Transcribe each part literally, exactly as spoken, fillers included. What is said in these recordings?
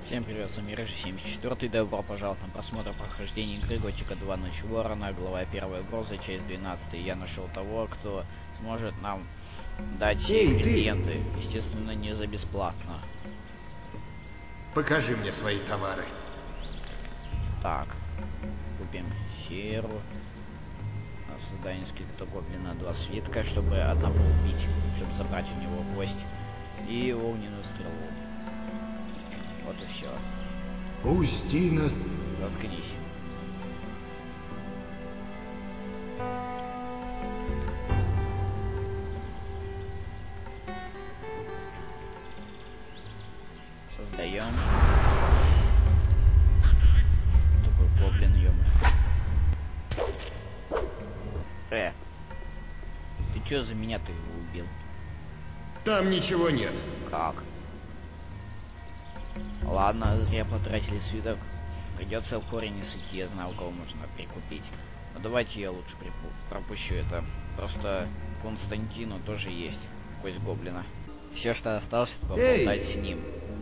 Всем привет, с вами Рыжий семьдесят четыре, добро пожаловать на просмотр прохождения игры Готика два Ночь Ворона, глава первая угроза, часть двенадцатая. Я нашел того, кто сможет нам дать все ингредиенты, ты. естественно, не за бесплатно. Покажи мне свои товары. Так, купим серу. На создание скрипта гоблина два свитка, чтобы одного убить, чтобы забрать у него кость. И огненную стрелу. Вот и все. Пусти нас. Заткнись. Создаем. Такой гоблин, ё-моё. Э. Ты чё за меня ты его убил? Там ничего нет. Как? Ладно, зря потратили свиток. Придется в корень идти, я знаю, у кого можно прикупить. Но давайте я лучше пропущу это. Просто Константину тоже есть кость гоблина. Все, что осталось, это поболтать с ним.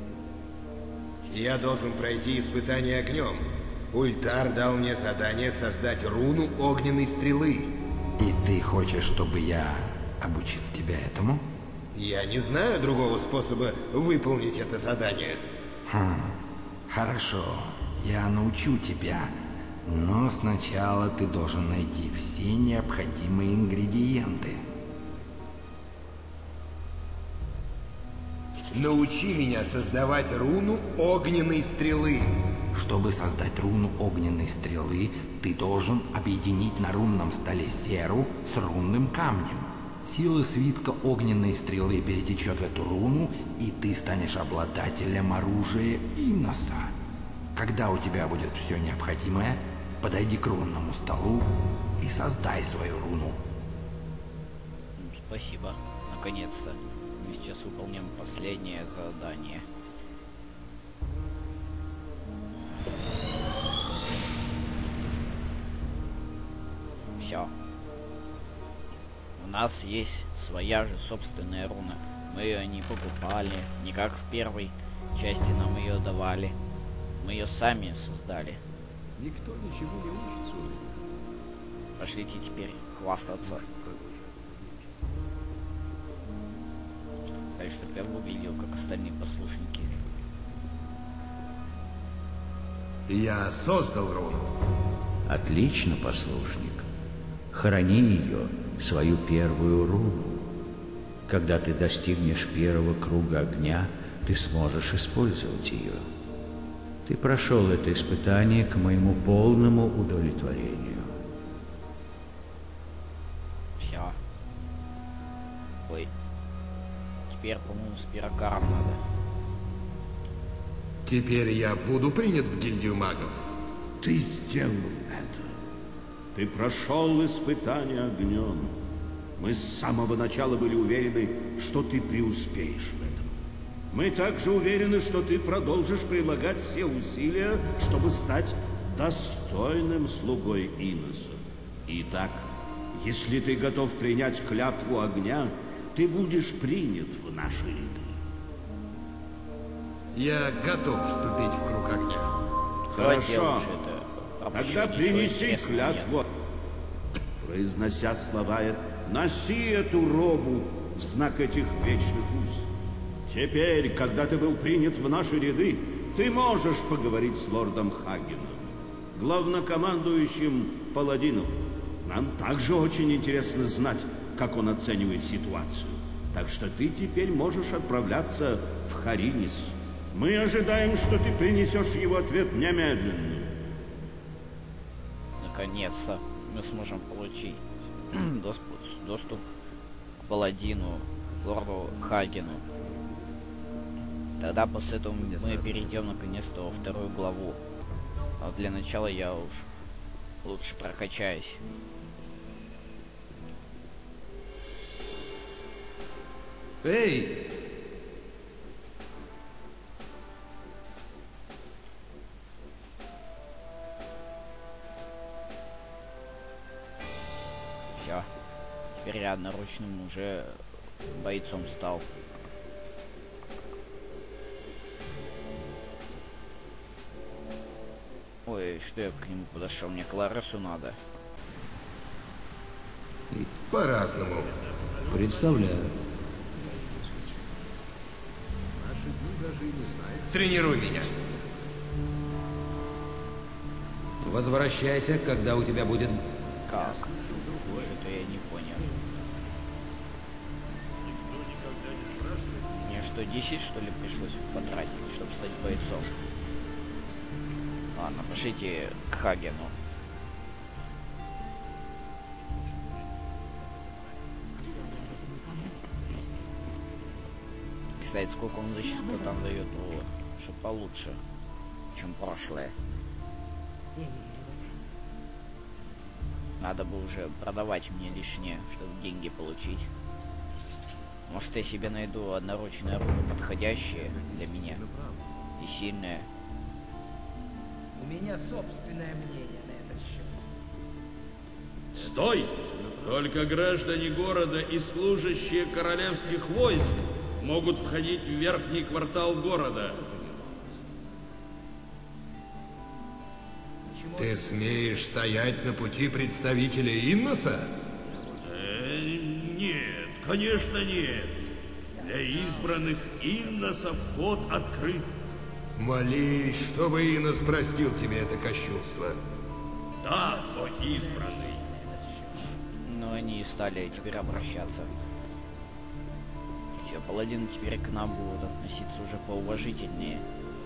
Я должен пройти испытание огнем. Ультар дал мне задание создать руну огненной стрелы. И ты хочешь, чтобы я обучил тебя этому? Я не знаю другого способа выполнить это задание. Хм, хорошо, я научу тебя, но сначала ты должен найти все необходимые ингредиенты. Научи меня создавать руну огненной стрелы. Чтобы создать руну огненной стрелы, ты должен объединить на рунном столе серу с рунным камнем. Сила свитка огненной стрелы перетечет в эту руну, и ты станешь обладателем оружия Иноса. Когда у тебя будет все необходимое, подойди к рунному столу и создай свою руну. Спасибо. Наконец-то. Мы сейчас выполним последнее задание. Все. У нас есть своя же собственная руна. Мы ее не покупали, не как в первой части нам ее давали. Мы ее сами создали. Никто ничего не учится. Пошлите теперь хвастаться. Так, чтобы я выглядел как остальные послушники. Я создал руну. Отлично, послушник. Храни ее, свою первую руну. Когда ты достигнешь первого круга огня, ты сможешь использовать ее. Ты прошел это испытание к моему полному удовлетворению. Все. Ой. Теперь, по-моему, с пирокаром надо. Теперь я буду принят в гильдию магов. Ты сделал это. Ты прошел испытание огнем. Мы с самого начала были уверены, что ты преуспеешь в этом. Мы также уверены, что ты продолжишь прилагать все усилия, чтобы стать достойным слугой Иноса. Итак, если ты готов принять клятву огня, ты будешь принят в наши ряды. Я готов вступить в круг огня. Хорошо. Тогда принеси клятву. Нет. Произнося слова, носи эту робу в знак этих вечных уз. Теперь, когда ты был принят в наши ряды, ты можешь поговорить с лордом Хагеном, главнокомандующим паладинов. Нам также очень интересно знать, как он оценивает ситуацию. Так что ты теперь можешь отправляться в Харинис. Мы ожидаем, что ты принесешь его ответ немедленно. Наконец-то мы сможем получить доступ, доступ к паладину, к лорду Хагену. Тогда после этого мы перейдем наконец-то во вторую главу. А для начала я уж лучше прокачаюсь. Эй! Все. Теперь я одноручным уже бойцом стал. что я к нему подошел? Мне Кларису надо. По-разному. Представляю. Тренируй меня. Возвращайся, когда у тебя будет... Как? Что-то я не понял. Мне что, десять что ли пришлось потратить, чтобы стать бойцом? Ладно, пошлите к Хагену. Кстати, сколько он защиты там дает, ну, что получше, чем прошлое. Надо бы уже продавать мне лишнее, чтобы деньги получить. Может, я себе найду одноручное руно подходящее для меня и сильное. У меня собственное мнение на этот счет. Стой! Только граждане города и служащие королевских войск могут входить в верхний квартал города. Ты смеешь стоять на пути представителя Инноса? Э, нет, конечно нет. Для избранных Инноса вход открыт. Молись, чтобы Иннос простил тебе это кощунство. Да, о избранный. Но они и стали теперь обращаться. Все, паладины теперь к нам будут относиться уже поуважительнее.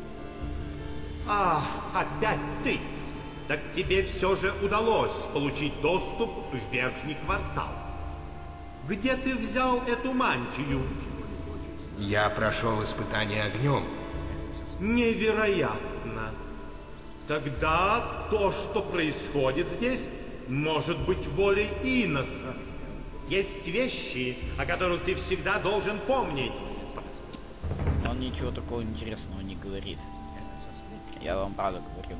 А, опять ты! Так тебе все же удалось получить доступ в верхний квартал. Где ты взял эту мантию? Я прошел испытание огнем. Невероятно. Тогда то, что происходит здесь, может быть волей Инноса. Есть вещи, о которых ты всегда должен помнить. Он ничего такого интересного не говорит. Я вам правду говорю.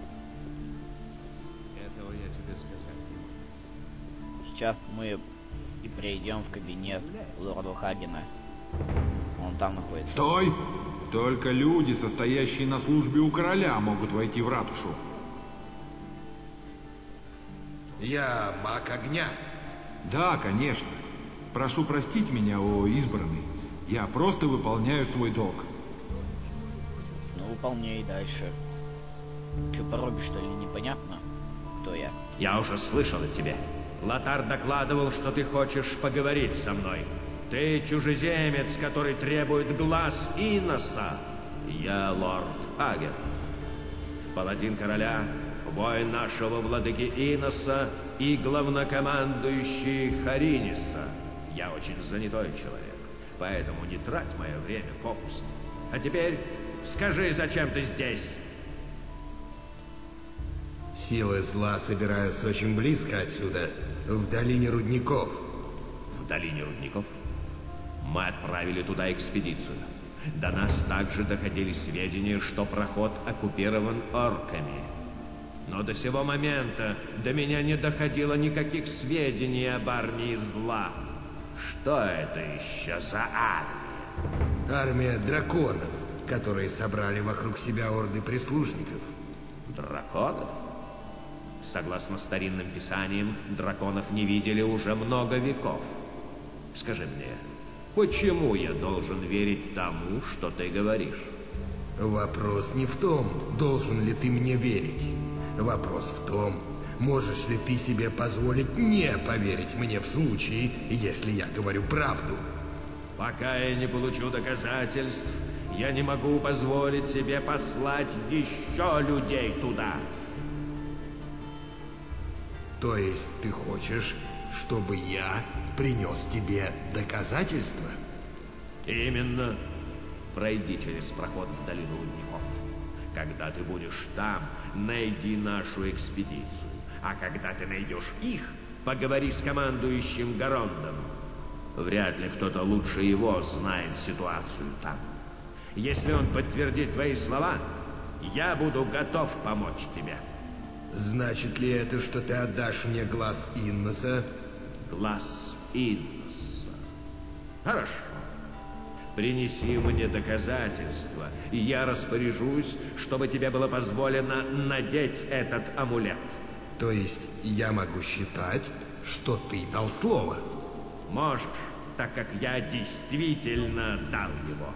Этого я тебе сказать. Сейчас мы и придем в кабинет лорда Хагена. Он там находится. Стой! Только люди, состоящие на службе у короля, могут войти в ратушу. Я маг огня. Да, конечно. Прошу простить меня, о избранный. Я просто выполняю свой долг. Ну, выполняй дальше. Че поробишь, что ли, непонятно? Кто я? Я уже слышал о тебе. Лотар докладывал, что ты хочешь поговорить со мной. Ты чужеземец, который требует глаз Инноса. Я лорд Хаген, паладин короля, воин нашего владыки Инноса и главнокомандующий Хариниса. Я очень занятой человек, поэтому не трать мое время попусту. А теперь скажи, зачем ты здесь? Силы зла собираются очень близко отсюда, в долине рудников. В долине рудников? Мы отправили туда экспедицию. До нас также доходили сведения, что проход оккупирован орками. Но до сего момента до меня не доходило никаких сведений об армии зла. Что это еще за армия? Армия драконов, которые собрали вокруг себя орды прислужников. Драконов? Согласно старинным писаниям, драконов не видели уже много веков. Скажи мне, почему я должен верить тому, что ты говоришь? Вопрос не в том, должен ли ты мне верить. Вопрос в том, можешь ли ты себе позволить не поверить мне в случае, если я говорю правду. Пока я не получу доказательств, я не могу позволить себе послать еще людей туда. То есть ты хочешь, чтобы я принес тебе доказательства? Именно. Пройди через проход в долину рудников. Когда ты будешь там, найди нашу экспедицию. А когда ты найдешь их, поговори с командующим Гарондом. Вряд ли кто-то лучше его знает ситуацию там. Если он подтвердит твои слова, я буду готов помочь тебе. Значит ли это, что ты отдашь мне глаз Инноса? Глаз Инноса. Хорошо. Принеси мне доказательства, и я распоряжусь, чтобы тебе было позволено надеть этот амулет. То есть я могу считать, что ты дал слово? Можешь, так как я действительно дал его.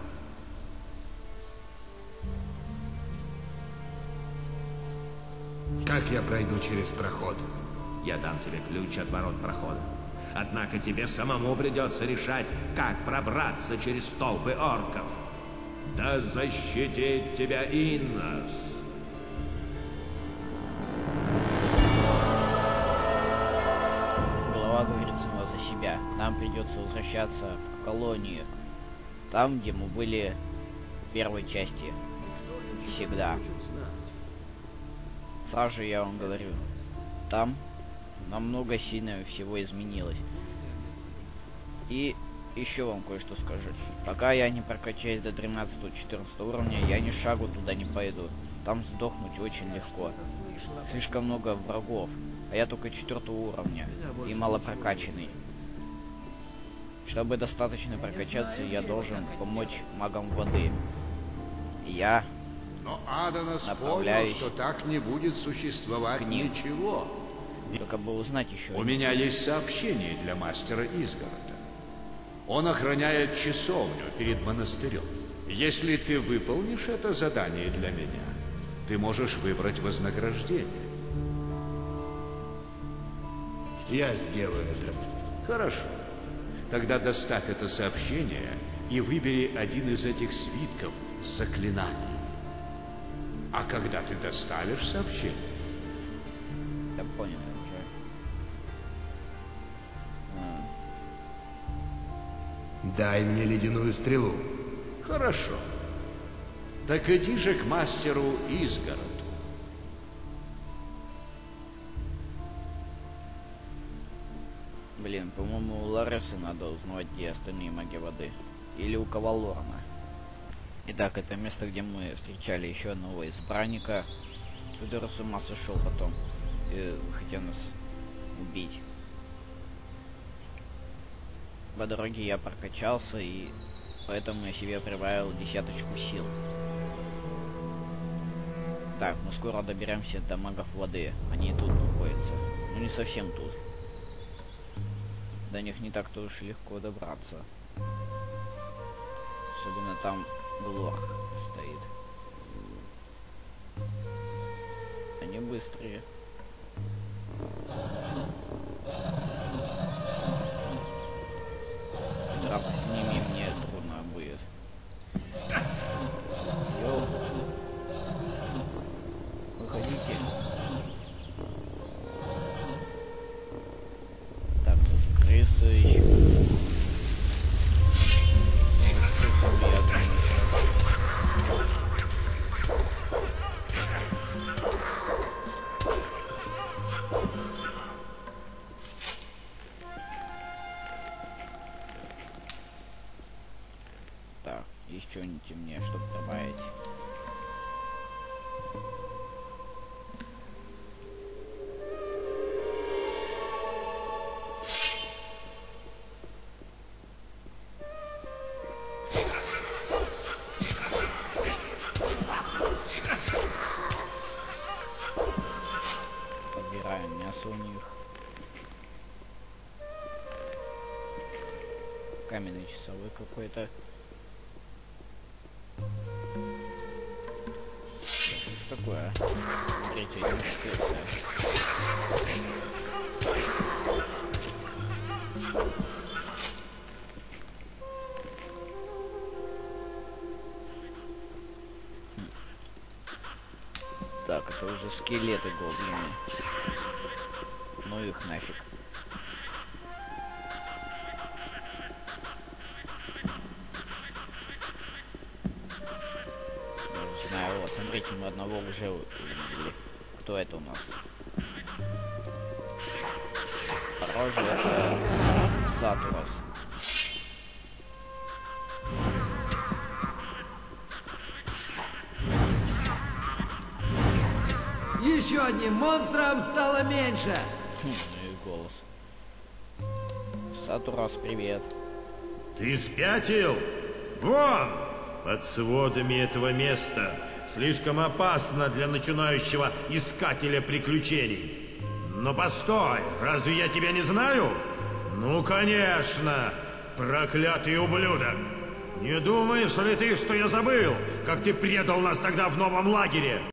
Как я пройду через проход? Я дам тебе ключ от ворот прохода. Однако тебе самому придется решать, как пробраться через толпы орков. Да защитит тебя Иннос. Голова говорит сама за себя. Нам придется возвращаться в колонию. Там, где мы были в первой части. Всегда. Сразу же я вам говорю. Там намного сильно всего изменилось. И еще вам кое-что скажу. Пока я не прокачаюсь до тринадцатого-четырнадцатого уровня, я ни шагу туда не пойду. Там сдохнуть очень легко. Слишком много врагов. А я только четвертого уровня. И мало прокачанный. Чтобы достаточно прокачаться, я должен помочь магам воды. Я Но Аданос направляюсь понял, что так не будет существовать ничего. Только бы узнать еще. У меня есть сообщение для мастера Изгорода. Он охраняет часовню перед монастырем. Если ты выполнишь это задание для меня, ты можешь выбрать вознаграждение. Я сделаю это. Хорошо. Тогда доставь это сообщение и выбери один из этих свитков с заклинанием. А когда ты доставишь сообщение... Я понял уже. А. Дай мне ледяную стрелу. Хорошо. Так иди же к мастеру Изгороду. Блин, по-моему, у Ларесы надо узнать, где остальные маги воды. Или у Кавалорна. Итак, это место, где мы встречали еще одного избранника, который с ума сошел потом и хотел нас убить. По дороге я прокачался, и поэтому я себе прибавил десяточку сил. Так, мы скоро доберемся до магов воды. Они тут находятся. Ну, не совсем тут. До них не так-то уж легко добраться. Особенно там Глорх стоит. Они быстрые. Драться с ними мне трудно будет. Йоу. Выходите. Так, тут крысы еще. Так, есть что-нибудь мне, чтобы добавить? Подбираем мясо у них. Каменный часовой какой-то. Что ж такое? Смотрите, я не успелся. Так, это уже скелеты гоблины. Ну их нафиг. Не знаю, вот, смотрите, мы одного уже увидели. Кто это у нас? Похоже, это Сатурос. Еще одним монстром стало меньше. Хм, ну и голос. Сатурос, привет. Ты спятил? Вон! Под сводами этого места. Слишком опасно для начинающего искателя приключений. Но постой, разве я тебя не знаю? Ну, конечно, проклятый ублюдок. Не думаешь ли ты, что я забыл, как ты предал нас тогда в новом лагере?